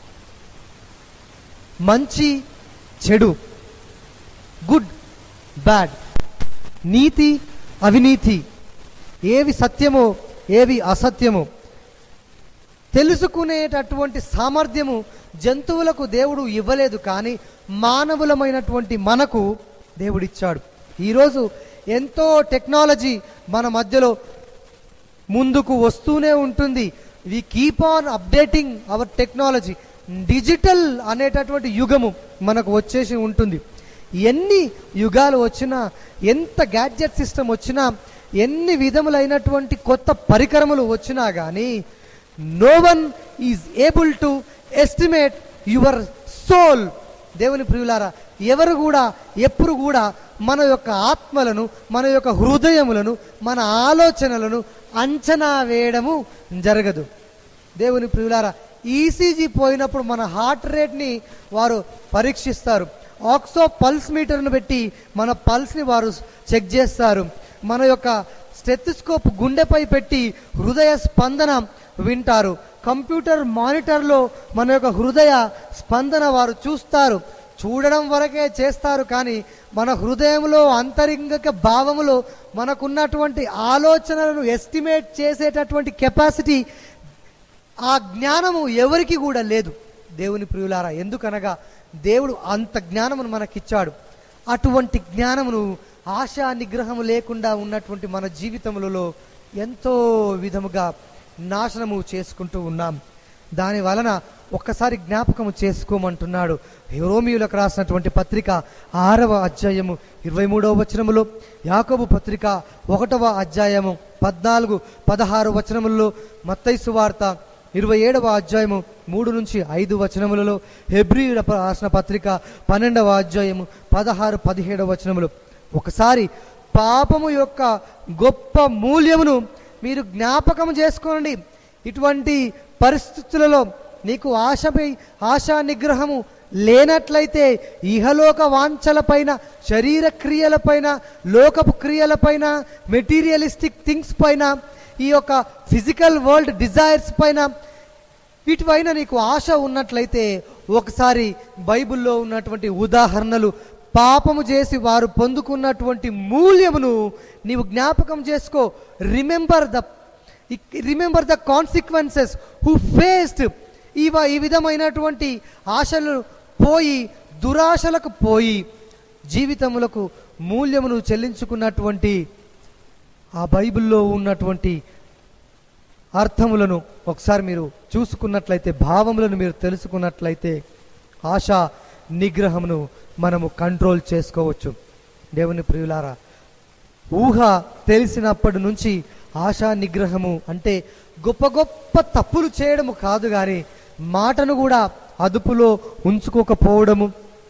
మంచి చెడు, గుడ్ బ్యాడ్, నీతి అవినీతి, ఏవి సత్యమో ఏవి అసత్యమో తెలుసుకునేటటువంటి సామర్థ్యము జంతువులకు దేవుడు ఇవ్వలేదు, కానీ మానవులమైనటువంటి మనకు దేవుడిచ్చాడు. ఈరోజు ఎంతో టెక్నాలజీ మన మధ్యలో ముందుకు వస్తూనే ఉంటుంది. We keep on updating our technology. Digital అనేటటువంటి యుగము మనకు వచ్చేసి ఉంటుంది. ఎన్ని యుగాలు వచ్చినా, ఎంత గ్యాడ్జెట్ సిస్టమ్ వచ్చినా, ఎన్ని విధములైనటువంటి కొత్త పరికరములు వచ్చినా కానీ no one is able to estimate your soul. దేవుని ప్రియులారా, ఎవరు కూడా ఎప్పుడు కూడా మన యొక్క ఆత్మలను, మన యొక్క హృదయములను, మన ఆలోచనలను అంచనా వేయడము జరగదు. దేవుని ప్రియులారా, ఈసీజీ పోయినప్పుడు మన హార్ట్ రేట్ని వారు పరీక్షిస్తారు. ఆక్సో పల్స్ మీటర్ను పెట్టి మన పల్స్ని వారు చెక్ చేస్తారు. మన యొక్క స్టెథోస్కోప్ గుండెపై పెట్టి హృదయ స్పందన వింటారు. కంప్యూటర్ మానిటర్లో మన యొక్క హృదయ స్పందన వారు చూస్తారు. చూడడం వరకే చేస్తారు, కానీ మన హృదయంలో అంతరింగక భావములో మనకున్నటువంటి ఆలోచనలను ఎస్టిమేట్ చేసేటటువంటి కెపాసిటీ, ఆ జ్ఞానము ఎవరికి కూడా లేదు. దేవుని ప్రియులారా, ఎందుకనగా దేవుడు అంత జ్ఞానమును మనకిచ్చాడు. అటువంటి జ్ఞానమును ఆశా నిగ్రహము లేకుండా ఉన్నటువంటి మన జీవితములలో ఎంతో విధముగా నాశనము చేసుకుంటూ ఉన్నాం. దాని వలన ఒక్కసారి జ్ఞాపకము చేసుకోమంటున్నాడు. రోమీయులకు రాసినటువంటి పత్రిక 6వ అధ్యాయము 23వ వచనములో, యాకోబు పత్రిక 1వ అధ్యాయము 14-16 వచనములలో, మత్తయి సువార్త 27వ అధ్యాయము 3-5 వచనములలో, హెబ్రీయులకు రాసిన పత్రిక 12వ అధ్యాయము 16-17 వచనములు. ఒకసారి పాపము యొక్క గొప్ప మూల్యమును మీరు జ్ఞాపకం చేసుకోండి. ఇటువంటి పరిస్థితులలో నీకు ఆశా నిగ్రహము లేనట్లయితే ఇహలోక వాంఛలపైన, శరీర క్రియలపైన, లోకపు క్రియలపైన, మెటీరియలిస్టిక్ థింగ్స్ పైన, ఈ యొక్క ఫిజికల్ వరల్డ్ డిజైర్స్ పైన, వీటిపైన నీకు ఆశ ఉన్నట్లయితే ఒకసారి బైబిల్లో ఉన్నటువంటి ఉదాహరణలు, పాపము చేసి వారు పొందుకున్నటువంటి మూల్యమును నీవు జ్ఞాపకం చేసుకో. Remember the consequences who faced ఈ విధమైనటువంటి ఆశలు పోయి, దురాశలకు పోయి, జీవితములకు మూల్యమును చెల్లించుకున్నటువంటి ఆ బైబిల్లో ఉన్నటువంటి అర్థములను ఒకసారి మీరు చూసుకున్నట్లయితే, భావములను మీరు తెలుసుకున్నట్లయితే ఆశా నిగ్రహమును మనము కంట్రోల్ చేసుకోవచ్చు. దేవుని ప్రియులారా, ఊహ తెలిసినప్పటి నుంచి ఆశా నిగ్రహము అంటే గొప్ప గొప్ప తప్పులు చేయడము కాదు, కానీ మాటను కూడా అదుపులో ఉంచుకోకపోవడము,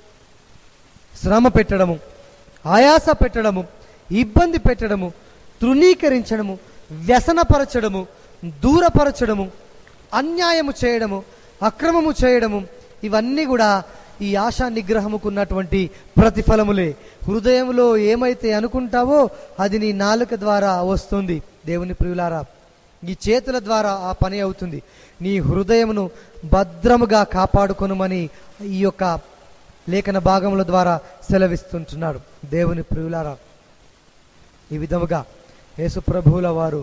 శ్రమ పెట్టడము, ఆయాస పెట్టడము, ఇబ్బంది పెట్టడము, తృణీకరించడము, వ్యసనపరచడము, దూరపరచడము, అన్యాయము చేయడము, అక్రమము చేయడము, ఇవన్నీ కూడా ఈ ఆశా నిగ్రహముకు ఉన్నటువంటి ప్రతిఫలములే. హృదయంలో ఏమైతే అనుకుంటావో అది నీ నాలుక ద్వారా వస్తుంది. దేవుని ప్రియులారా, ఈ చేతుల ద్వారా ఆ పని అవుతుంది. నీ హృదయమును భద్రముగా కాపాడుకొనుమని ఈ యొక్క లేఖన భాగముల ద్వారా సెలవిస్తుంటున్నాడు. దేవుని ప్రియులారా, ఈ విధముగా యేసు ప్రభువుల వారు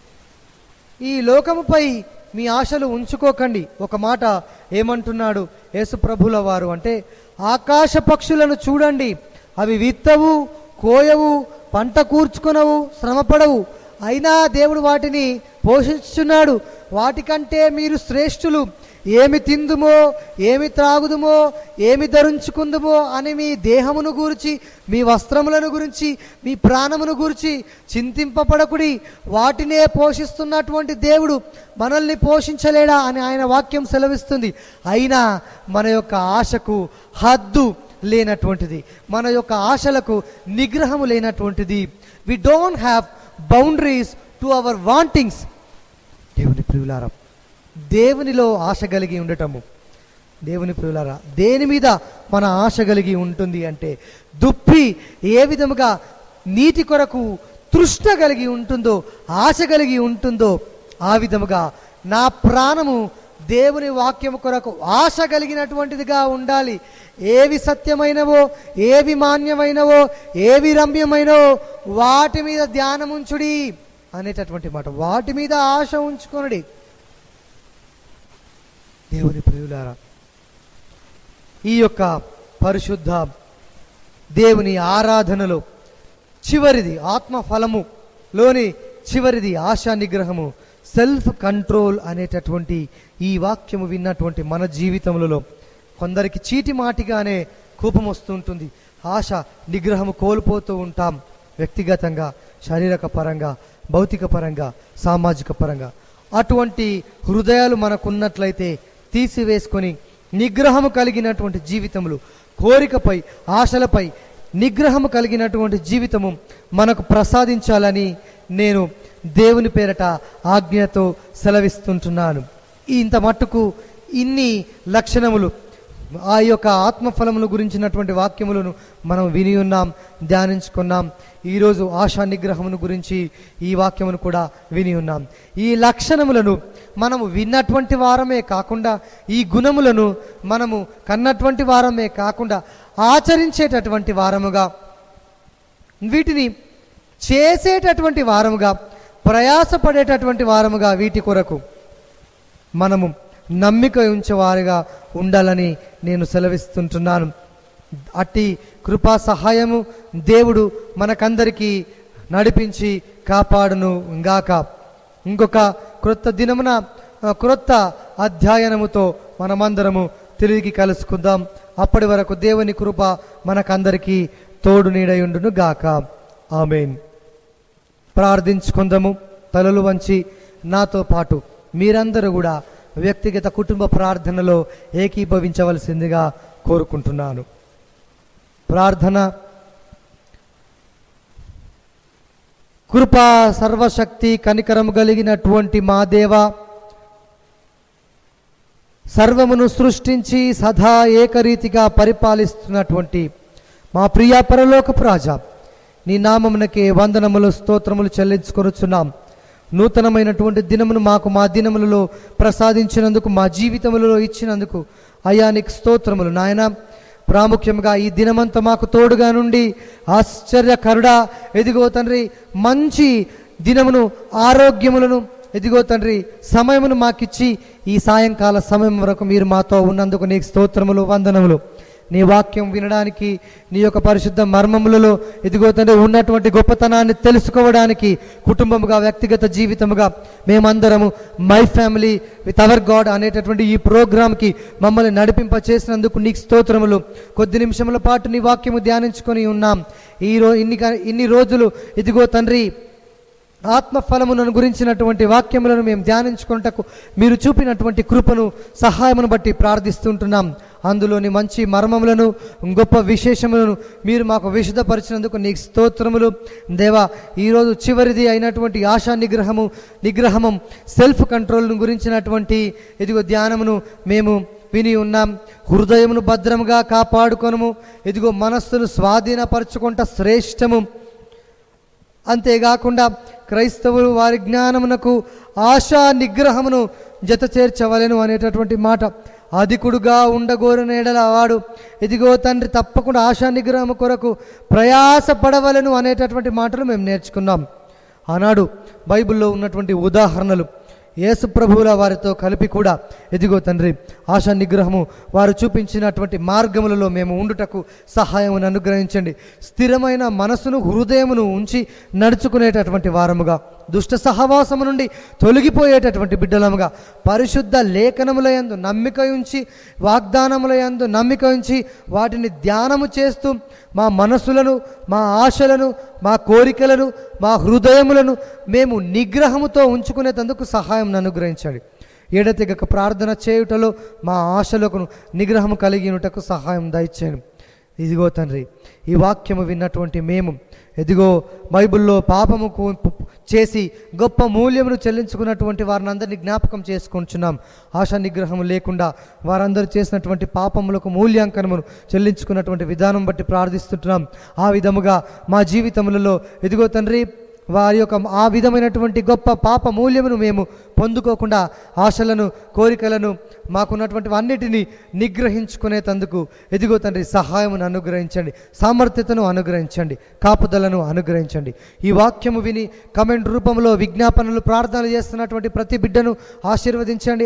ఈ లోకముపై మీ ఆశలు ఉంచుకోకండి. ఒక మాట ఏమంటున్నాడు యేసు ప్రభువుల వారు అంటే, ఆకాశ పక్షులను చూడండి, అవి విత్తవు, కోయవు, పంట కూర్చుకొనవు, శ్రమపడవు, అయినా దేవుడు వాటిని పోషించుచున్నాడు. వాటికంటే మీరు శ్రేష్ఠులు. ఏమి తిందుమో, ఏమి త్రాగుదుమో, ఏమి ధరించుకుందుమో అని మీ దేహమును గురించి, మీ వస్త్రములను గురించి, మీ ప్రాణమును గురించి చింతింపబడకుడి. వాటినే పోషిస్తున్నటువంటి దేవుడు మనల్ని పోషించలేడా అని ఆయన వాక్యం సెలవిస్తుంది. అయినా మన యొక్క ఆశకు హద్దు లేనటువంటిది, మన యొక్క ఆశలకు నిగ్రహము లేనటువంటిది. We don't have boundaries to our wantings. దేవుని ప్రియులారా, దేవునిలో ఆశ కలిగి ఉండటము, దేవుని ప్రియులారా, దేని మీద మన ఆశ కలిగి ఉంటుంది అంటే, దుప్పి ఏ విధముగా నీటి కొరకు తృష్ణ కలిగి ఉంటుందో, ఆశ కలిగి ఉంటుందో, ఆ విధముగా నా ప్రాణము దేవుని వాక్యము కొరకు ఆశ కలిగినటువంటిదిగా ఉండాలి. ఏవి సత్యమైనవో, ఏవి మాన్యమైనవో, ఏవి రమ్యమైనవో వాటి మీద ధ్యానముంచుడి అనేటటువంటి మాట. వాటి మీద ఆశ ఉంచుకొనుడి. దేవుని ప్రియులారా, ఈ యొక్క పరిశుద్ధ దేవుని ఆరాధనలో చివరిది, ఆత్మఫలములోని చివరిది ఆశా నిగ్రహము, సెల్ఫ్ కంట్రోల్ అనేటటువంటి ఈ వాక్యము విన్నటువంటి మన జీవితములలో కొందరికి చీటి మాటిగానే కోపం వస్తుంటుంది. ఆశ నిగ్రహము కోల్పోతూ ఉంటాం, వ్యక్తిగతంగా, శారీరక పరంగా, భౌతిక పరంగా, సామాజిక పరంగా. అటువంటి హృదయాలు మనకున్నట్లయితే తీసివేసుకొని నిగ్రహము కలిగినటువంటి జీవితములు, కోరికపై, ఆశలపై నిగ్రహము కలిగినటువంటి జీవితము మనకు ప్రసాదించాలని నేను దేవుని పేరట ఆజ్ఞతో సెలవిస్తుంటున్నాను. ఇంత మట్టుకు ఇన్ని లక్షణములు, ఆ యొక్క ఆత్మఫలముల గురించినటువంటి వాక్యములను మనం విని ఉన్నాం, ధ్యానించుకున్నాం. ఈరోజు ఆశా నిగ్రహమును గురించి ఈ వాక్యమును కూడా విని ఉన్నాం. ఈ లక్షణములను మనము విన్నటువంటి వారమే కాకుండా, ఈ గుణములను మనము కన్నటువంటి వారమే కాకుండా ఆచరించేటటువంటి వారముగా, వీటిని చేసేటటువంటి వారముగా, ప్రయాసపడేటటువంటి వారముగా, వీటి కొరకు మనము నమ్మిక ఉంచేవారుగా ఉండాలని నేను సెలవిస్తుంటున్నాను. అట్టి కృపా సహాయము దేవుడు మనకందరికీ నడిపించి కాపాడును గాక. ఇంకొక క్రొత్త దినమున క్రొత్త అధ్యయనముతో మనమందరము తిరిగి కలుసుకుందాం. అప్పటి వరకు దేవుని కృప మనకందరికీ తోడు నీడయుండును గాక. ఆమేన్. ప్రార్థించుకుందాము. తలలు వంచి నాతో పాటు మీరందరూ కూడా వ్యక్తిగత కుటుంబ ప్రార్థనలో ఏకీభవించవలసిందిగా కోరుకుంటున్నాను. ప్రార్థన. కృపా సర్వశక్తి కనికరము కలిగినటువంటి మా దేవ, సర్వమును సృష్టించి సదా ఏకరీతిగా పరిపాలిస్తున్నటువంటి మా ప్రియ పరలోకపు రాజా, నీ నామమునకే వందనములు, స్తోత్రములు చెల్లించుకొనుచున్నాం. నూతనమైనటువంటి దినమును మాకు మా దినములలో ప్రసాదించినందుకు, మా జీవితములలో ఇచ్చినందుకు అయ్యా నీకు స్తోత్రములు నాయన. ప్రాముఖ్యంగా ఈ దినమంతా మాకు తోడుగా నుండి ఆశ్చర్యకరుడా, ఎదిగో తండ్రి, మంచి దినమును, ఆరోగ్యములను, ఎదిగో తండ్రి, సమయమును మాకిచ్చి ఈ సాయంకాల సమయం వరకు మీరు మాతో ఉన్నందుకు నీకు స్తోత్రములు, వందనములు. నీ వాక్యం వినడానికి, నీ యొక్క పరిశుద్ధ మర్మములలో ఇదిగో తండ్రి ఉన్నటువంటి గొప్పతనాన్ని తెలుసుకోవడానికి కుటుంబముగా, వ్యక్తిగత జీవితముగా మేమందరము my family with our God అనేటటువంటి ఈ ప్రోగ్రాంకి మమ్మల్ని నడిపింప చేసినందుకు నీకు స్తోత్రములు. కొద్ది నిమిషముల పాటు నీ వాక్యము ధ్యానించుకొని ఉన్నాం. ఇన్ని రోజులు ఇదిగో తండ్రి ఆత్మఫలములను గురించినటువంటి వాక్యములను మేము ధ్యానించుకున్నటకు మీరు చూపినటువంటి కృపను, సహాయమును బట్టి ప్రార్థిస్తుంటున్నాం. అందులోని మంచి మర్మములను, గొప్ప విశేషములను మీరు మాకు విశదపరిచినందుకు నీకు స్తోత్రములు. దేవా, ఈరోజు చివరిది అయినటువంటి ఆశా నిగ్రహము సెల్ఫ్ కంట్రోల్ను గురించినటువంటి ఇదిగో ధ్యానమును మేము విని ఉన్నాం. హృదయమును భద్రముగా కాపాడుకొనుము, ఇదిగో మనస్సును స్వాధీనపరచుకుంట శ్రేష్టము. అంతేకాకుండా క్రైస్తవులు వారి జ్ఞానమునకు ఆశా నిగ్రహమును జత చేర్చవలెను అనేటటువంటి మాట. అధికుడుగా ఉండగోరిన ఎడల వాడు ఇదిగో తండ్రి తప్పకుండా ఆశా నిగ్రహము కొరకు ప్రయాసపడవలెను అనేటటువంటి మాటలు మేము నేర్చుకున్నాం. ఆనాడు బైబిల్లో ఉన్నటువంటి ఉదాహరణలు యేసు ప్రభువుల వారితో కలిపి కూడా ఇదిగో తండ్రి ఆశా నిగ్రహము వారు చూపించినటువంటి మార్గములలో మేము ఉండుటకు సహాయమును అనుగ్రహించండి. స్థిరమైన మనసును, హృదయమును ఉంచి నడుచుకునేటటువంటి వారముగా, దుష్ట సహవాసము నుండి తొలగిపోయేటటువంటి బిడ్డలముగా, పరిశుద్ధ లేఖనముల యందు నమ్మిక ఉంచి, వాగ్దానముల యందు నమ్మిక ఉంచి వాటిని ధ్యానము చేస్తూ మా మనసులను, మా ఆశలను, మా కోరికలను, మా హృదయములను మేము నిగ్రహముతో ఉంచుకునేందుకు సహాయం అనుగ్రహించండి. ఎడతెగక ప్రార్థన చేయుటలో మా ఆశలకు నిగ్రహము కలిగినటకు సహాయం దయచేయండి. ఇదిగో తండ్రి, ఈ వాక్యము విన్నటువంటి మేము ఇదిగో బైబిల్లో పాపముకు చేసి గొప్ప మూల్యమును చెల్లించుకున్నటువంటి వారిని అందరినీ జ్ఞాపకం చేసుకుంటున్నాం. ఆశా నిగ్రహము లేకుండా వారందరూ చేసినటువంటి పాపములకు మూల్యాంకనమును చెల్లించుకున్నటువంటి విధానం బట్టి ప్రార్థిస్తుంటున్నాం. ఆ విధముగా మా జీవితములలో ఇదిగో తండ్రి వారి యొక్క ఆ విధమైనటువంటి గొప్ప పాప మూల్యమును మేము పొందుకోకుండా ఆశలను, కోరికలను, మాకున్నటువంటి అన్నిటినీ నిగ్రహించుకునేందుకు ఇదిగో తండ్రి సహాయమును అనుగ్రహించండి, సామర్థ్యతను అనుగ్రహించండి, కాపుదలను అనుగ్రహించండి. ఈ వాక్యము విని కమెంట్ రూపంలో విజ్ఞాపనలు, ప్రార్థనలు చేస్తున్నటువంటి ప్రతి బిడ్డను ఆశీర్వదించండి.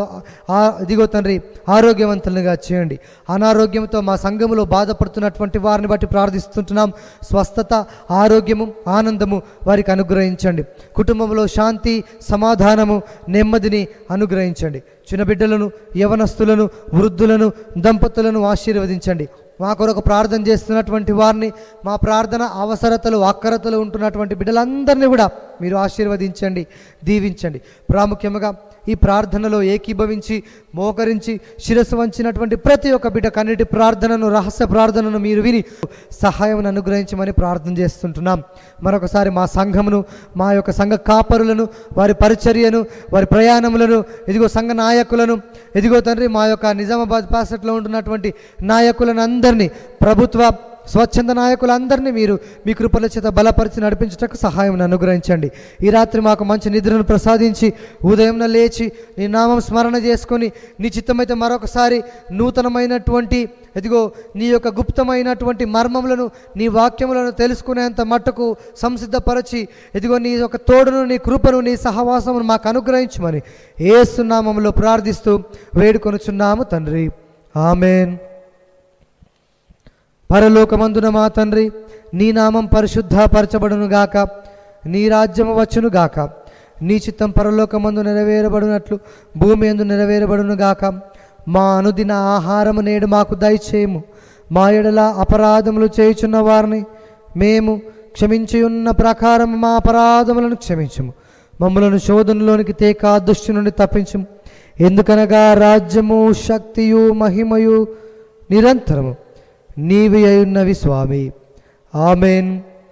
ఇదిగో తండ్రి ఆరోగ్యవంతులుగా చేయండి. అనారోగ్యంతో మా సంఘములో బాధపడుతున్నటువంటి వారిని బట్టి ప్రార్థిస్తుంటున్నాం. స్వస్థత, ఆరోగ్యము, ఆనందము వారికి అనుగ్రహించండి. కుటుంబంలో శాంతి, సమాధానము, నెమ్మదిని అనుగ్రహించండి. చిన్న బిడ్డలను, యవనస్తులను, వృద్ధులను, దంపతులను ఆశీర్వదించండి. మా కొరకు ప్రార్థన చేస్తున్నటువంటి వారిని, మా ప్రార్థన అవసరతలు, అక్కరతలు ఉంటున్నటువంటి బిడ్డలందరినీ కూడా మీరు ఆశీర్వదించండి, దీవించండి. ప్రాముఖ్యంగా ఈ ప్రార్థనలో ఏకీభవించి మోకరించి శిరస్సు వంచినటువంటి ప్రతి ఒక్క బిడ్డ కన్నిటి ప్రార్థనను, రహస్య ప్రార్థనను మీరు విని సహాయం అనుగ్రహించమని ప్రార్థన చేస్తుంటున్నాం. మరొకసారి మా సంఘమును, మా యొక్క సంఘ కాపరులను, వారి పరిచర్యను, వారి ప్రయాణములను, ఇదిగో సంఘ నాయకులను, ఇదిగో తండ్రి మా యొక్క నిజామాబాద్ ప్యాసెట్లో ఉంటున్నటువంటి నాయకులను అందరినీ, ప్రభుత్వ స్వచ్ఛంద నాయకులందరినీ మీరు మీ కృపల చేత బలపరిచి నడిపించటకు సహాయం అనుగ్రహించండి. ఈ రాత్రి మాకు మంచి నిద్రను ప్రసాదించి ఉదయం లేచి నీ నామం స్మరణ చేసుకొని నీ చిత్తమైతే మరొకసారి నూతనమైనటువంటి ఇదిగో నీ యొక్క గుప్తమైనటువంటి మర్మములను, నీ వాక్యములను తెలుసుకునేంత మట్టుకు సంసిద్ధపరచి ఇదిగో నీ యొక్క తోడును, నీ కృపను, నీ సహవాసమును మాకు అనుగ్రహించమని యేసు నామములో ప్రార్థిస్తూ వేడుకొనుచున్నాము తండ్రి. ఆమేన్. పరలోకమందున మా తండ్రి, నీ నామం పరిశుద్ధపరచబడునుగాక, నీ రాజ్యము వచ్చునుగాక, నీ చిత్తం పరలోకమందు నెరవేరబడినట్లు భూమి యందు నెరవేరబడునుగాక. మా అనుదిన ఆహారము నేడు మాకు దయచేయము. మా ఎడల అపరాధములు చేయుచున్న వారిని మేము క్షమించి ఉన్న ప్రకారం మా అపరాధములను క్షమించము. మమ్మలను శోధనలోనికి తేక దుష్టు నుండి తప్పించము. ఎందుకనగా రాజ్యము, శక్తియు, మహిమయు నిరంతరము నీవి అయున్నవి స్వామి. ఆమేన్.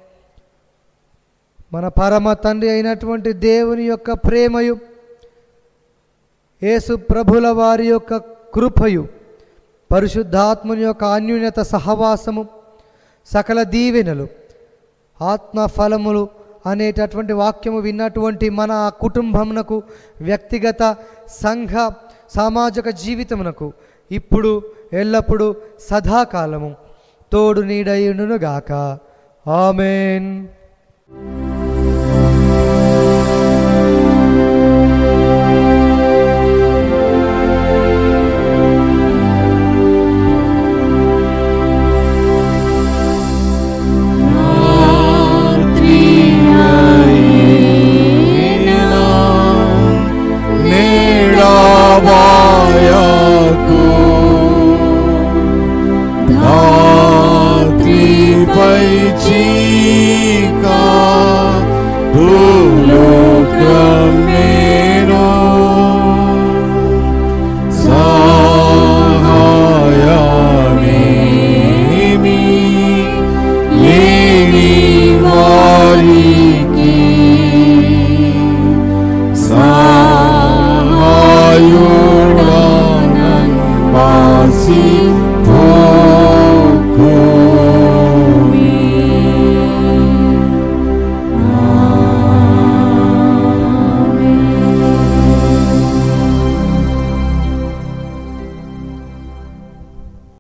మన పరమ తండ్రి అయినటువంటి దేవుని యొక్క ప్రేమయు, యేసు ప్రభుల వారి యొక్క కృపయు, పరిశుద్ధాత్మని యొక్క అన్యోన్యత సహవాసము, సకల దీవెనలు, ఆత్మఫలములు అనేటటువంటి వాక్యము విన్నటువంటి మన కుటుంబమునకు, వ్యక్తిగత సంఘ సామాజిక జీవితమునకు ఇప్పుడు ఎల్లప్పుడూ సదాకాలము తోడు నీడయునుగాక. ఆమేన్. నా